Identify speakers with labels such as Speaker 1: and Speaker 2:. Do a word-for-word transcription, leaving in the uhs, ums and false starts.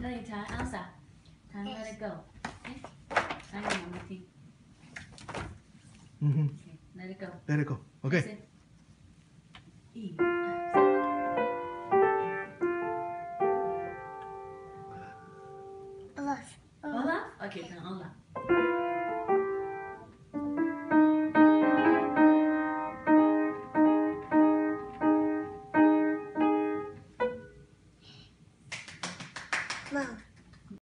Speaker 1: Later, Elsa. Time, let it go. Okay? Hang on, Martin.
Speaker 2: Mhm.
Speaker 1: Okay, let it go.
Speaker 2: Let it go. Okay.
Speaker 1: That's it. E.
Speaker 3: Olaf.
Speaker 1: Olaf? Okay, then Olaf.
Speaker 3: Mom.